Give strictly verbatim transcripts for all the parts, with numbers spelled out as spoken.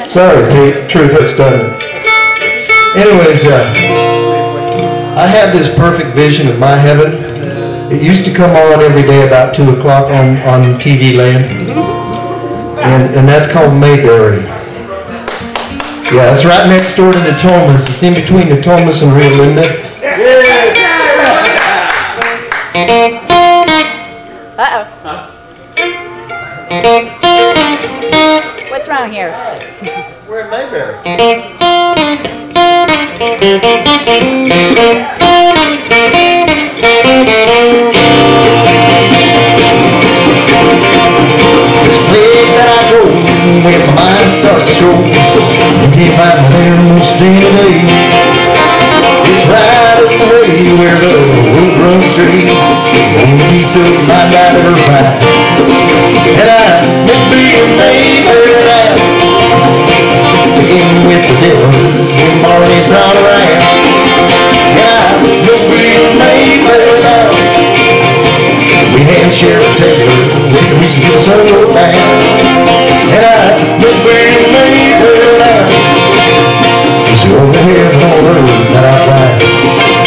Sorry, truth, that's done. Anyways, uh, I had this perfect vision of my heaven. It used to come on every day about two o'clock on, on T V land. And, and that's called Mayberry. Yeah, it's right next door to Natomas. It's in between Natomas and Rio Linda. Uh-oh. What's wrong here? We're in Mayberry. This place that I go, where my mind starts to stroll, you can't find me there most day of the day. It's right up the way where the road runs straight. It's the only piece of mind I'd ever find. And I may be a Mayberry now, beginning with the devils when Barney's not around. And I may be a Mayberry now, we had Sheriff Taylor with the reason to give us a look down. And I may be a Mayberry now, it's the only heaven on earth that I find.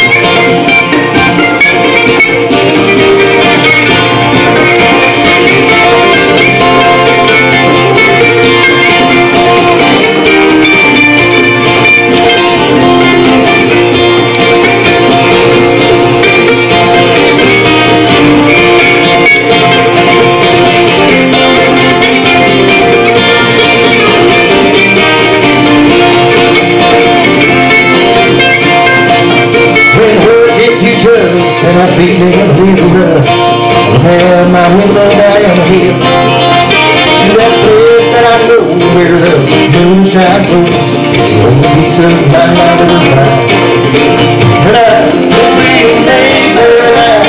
And I beat me a little rough. I'll have my window down the hill to that place that I know where the moonshine blows. It's the only piece of my life ever found. And I will be a Mayberry now,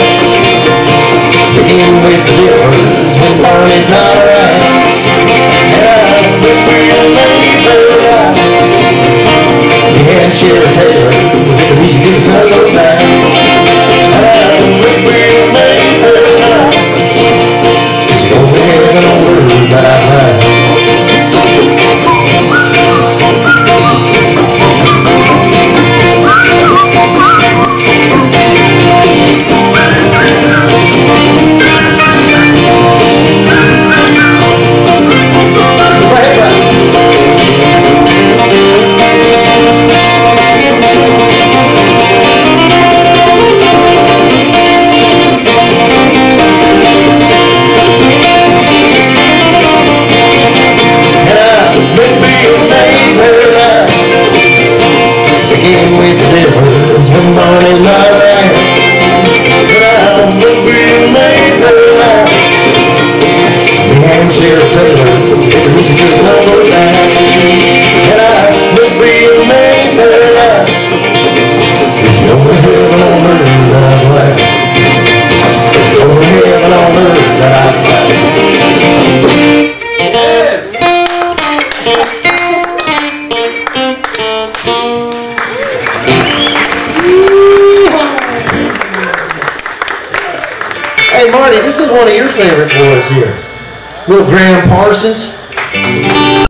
begin with the difference when Barney's not around. And I will be a Mayberry now, yeah, Sheriff Taylor with the reason to give us a look down. Hey Marty, this is one of your favorite boys here. Little Graham Parsons.